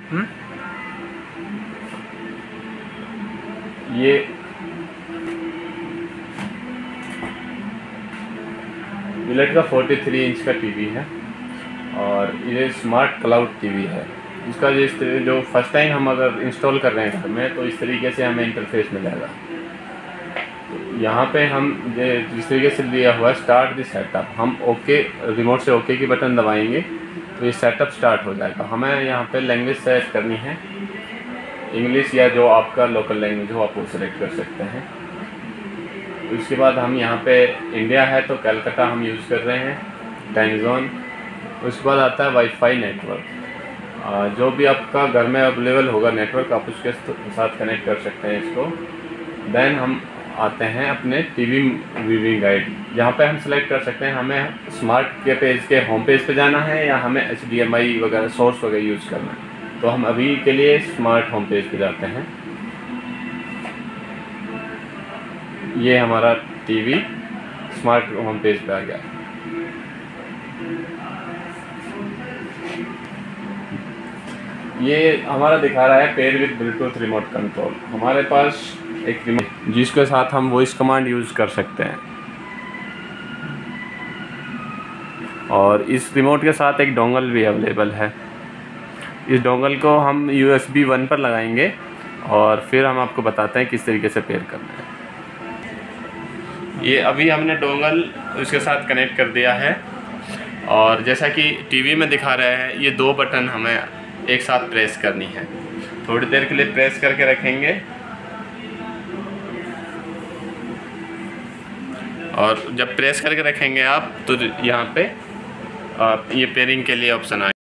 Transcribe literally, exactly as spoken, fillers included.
हुँ? ये मिलेट का तैंतालीस इंच का टीवी है और ये स्मार्ट क्लाउड टीवी है। इसका जिस जो फर्स्ट टाइम हम अगर इंस्टॉल कर रहे हैं घर में, तो इस तरीके से हमें इंटरफेस मिलेगा। तो यहाँ पे हम जिस तरीके से दिया हुआ है स्टार्ट द सेटअप, हम ओके रिमोट से ओके की बटन दबाएंगे तो ये सेटअप स्टार्ट हो जाएगा। हमें यहाँ पे लैंग्वेज सेलेक्ट करनी है, इंग्लिश या जो आपका लोकल लैंग्वेज हो आप वो सेलेक्ट कर सकते हैं। तो उसके बाद हम यहाँ पे इंडिया है तो कलकत्ता हम यूज़ कर रहे हैं, टाइम जोन। उसके बाद आता है वाईफाई नेटवर्क, जो भी आपका घर में अवेलेबल होगा नेटवर्क आप उसके साथ कनेक्ट कर सकते हैं इसको। देन हम आते हैं अपने टीवी व्यूइंग गाइड, जहाँ पे हम सेलेक्ट कर सकते हैं हमें स्मार्ट के पेज के होम पेज पे जाना है या हमें एच डी एम आई वगैरह सोर्स वगैरह यूज़ करना है। तो हम अभी के लिए स्मार्ट होम पेज पे जाते हैं। ये हमारा टीवी स्मार्ट होम पेज पे आ गया। ये हमारा दिखा रहा है paired with Bluetooth remote control. हमारे पास एक रिमोट जिसके साथ हम वॉइस कमांड यूज़ कर सकते हैं, और इस रिमोट के साथ एक डोंगल भी अवेलेबल है। इस डोंगल को हम यू एस बी वन पर लगाएंगे और फिर हम आपको बताते हैं किस तरीके से पेयर करना है। ये अभी हमने डोंगल उसके साथ कनेक्ट कर दिया है, और जैसा कि टीवी में दिखा रहे हैं ये दो बटन हमें एक साथ प्रेस करनी है। थोड़ी देर के लिए प्रेस करके रखेंगे और जब प्रेस करके रखेंगे आप तो यहाँ पे आप ये पेयरिंग के लिए ऑप्शन आएगा।